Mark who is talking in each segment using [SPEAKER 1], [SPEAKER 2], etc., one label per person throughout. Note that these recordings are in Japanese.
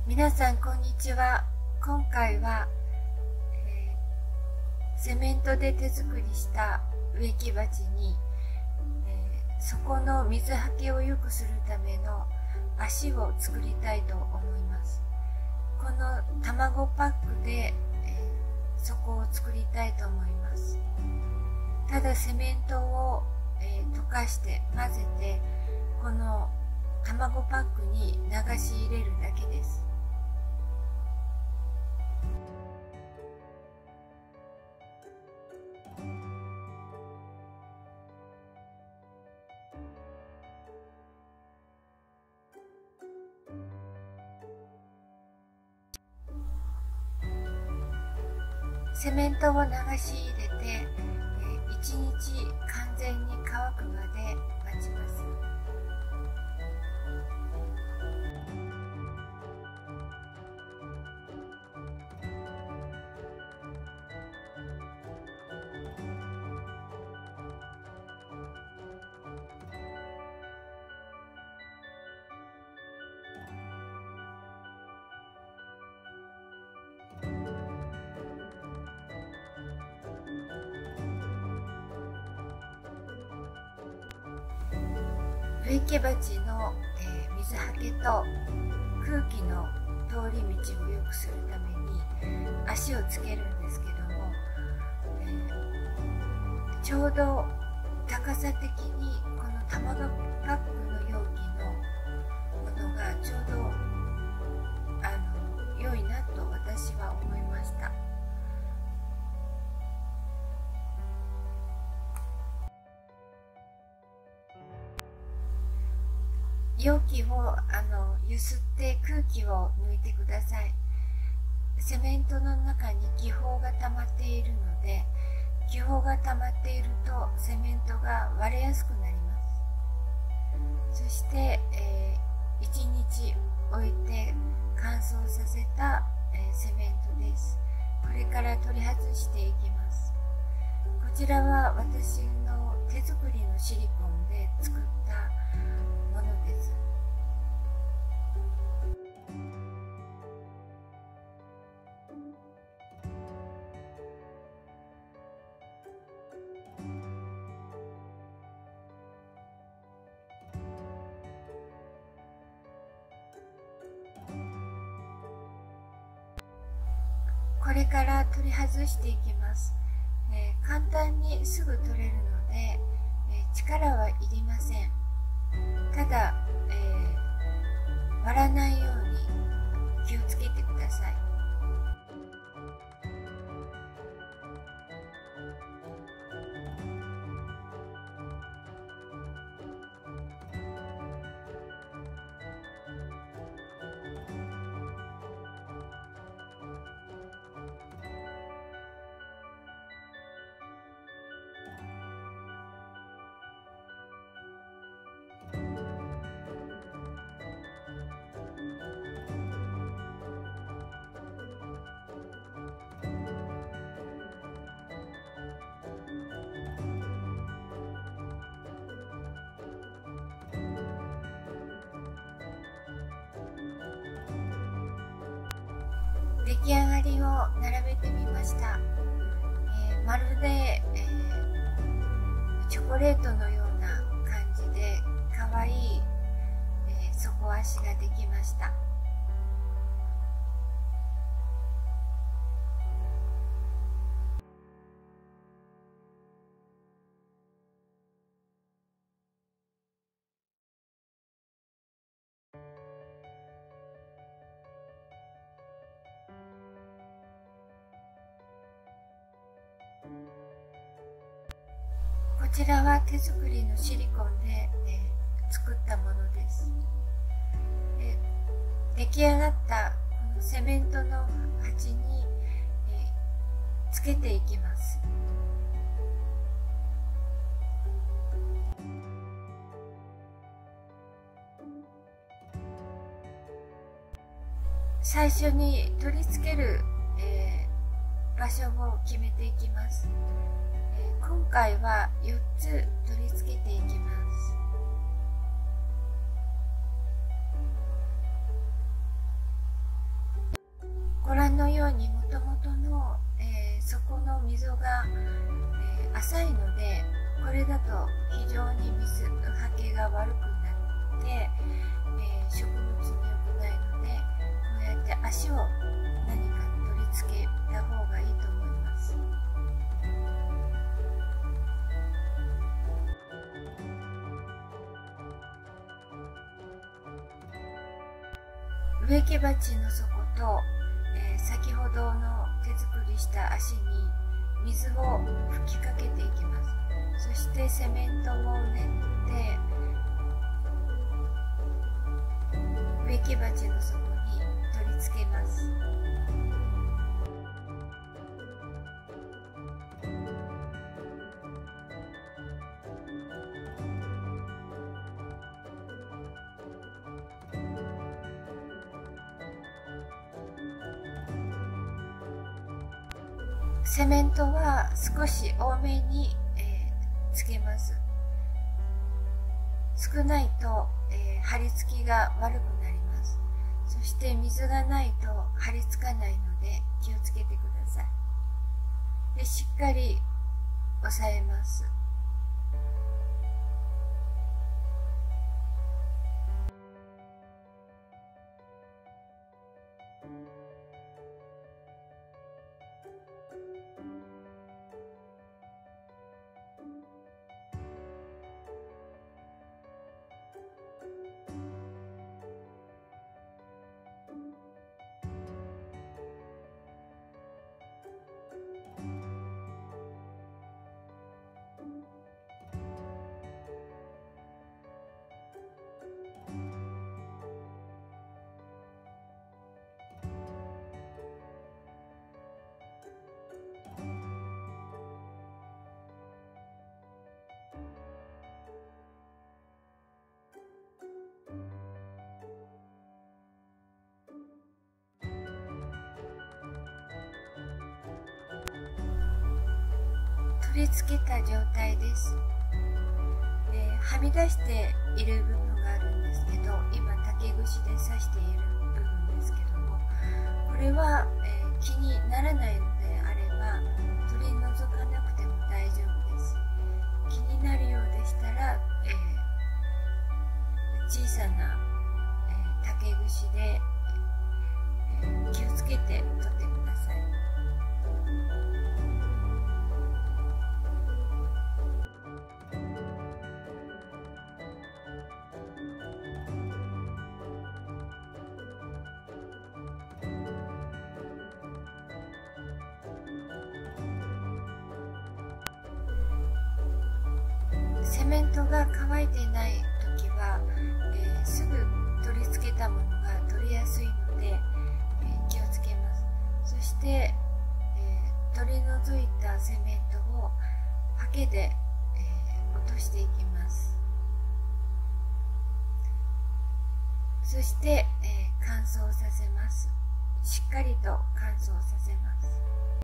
[SPEAKER 1] 皆さんこんにちは。今回は、セメントで手作りした植木鉢に、底の水はけを良くするための足を作りたいと思います。この卵パックで、底を作りたいと思います。ただセメントを、溶かして混ぜてこの卵パックに流し入れるだけです。セメントを流し入れて、1日完全に乾くまで待ちます。植木鉢の、水はけと空気の通り道を良くするために足をつけるんですけども、ちょうど高さ的にこの卵パックの容器のものがちょうど良いなと私は思いました。容器をゆすって空気を抜いてください。セメントの中に気泡が溜まっているので、気泡が溜まっているとセメントが割れやすくなります。そして、1日置いて乾燥させた、セメントです。これから取り外していきます。こちらは私の手作りのシリコンで作ったものです。これから取り外していきます。簡単にすぐ取れるので、力はいりません。ただ、割らないように気をつけてください。出来上がりを並べてみました。まるで、チョコレートのような感じでかわいい、底足ができました。こちらは手作りのシリコンで、作ったものです。出来上がったこのセメントの鉢に、つけていきます。最初に取り付ける、場所を決めていきます。今回は4つ取り付けていきます。 ご覧のようにもともとの、底の溝が、浅いので、これだと非常に水はけが悪くなって、植物に良くないので、こうやって足を何か取り付けた方がいいと思います。植木鉢の底と、先ほどの手作りした足に水を吹きかけていきます。そしてセメントを練って植木鉢の底に取り付けます。セメントは少し多めに、つけます。少ないと、張り付きが悪くなります。そして水がないと張り付かないので気をつけてください。で、しっかり押さえます。取り付けた状態です。はみ出している部分があるんですけど、今竹串で刺している部分ですけども、これは、気にならないのであれば取り除かなくても大丈夫です。気になるようでしたら、小さな、竹串で、気をつけて取ってください。セメントが乾いていない時は、すぐ取り付けたものが取りやすいので、気をつけます。そして、取り除いたセメントをハケで、落としていきます。そして、乾燥させます。しっかりと乾燥させます。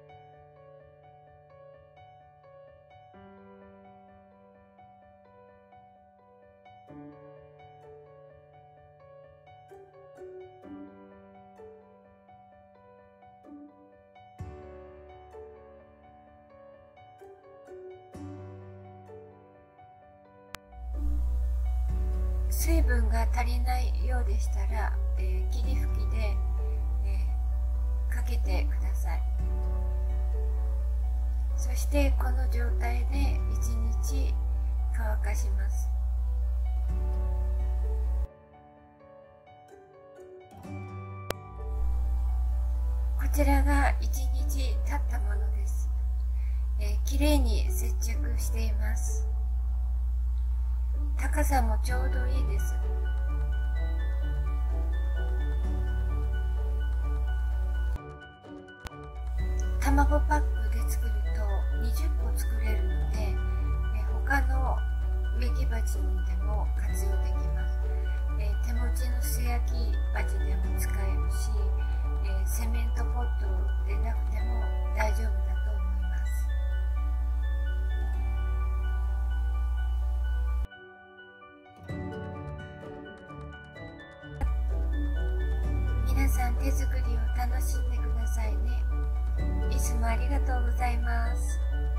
[SPEAKER 1] 水分が足りないようでしたら、霧吹きで、かけてください。そしてこの状態で1日乾かします。こちらが1日経ったものです。きれいに接着しています。高さもちょうどいいです。卵パックで作ると20個作れるので、他の植木鉢にでも活用できます。手持ちの素焼き鉢でも使えるし、セメントポットでなくても大丈夫だと思います。皆さん手作りを楽しんでください。 ださいね。いつもありがとうございます。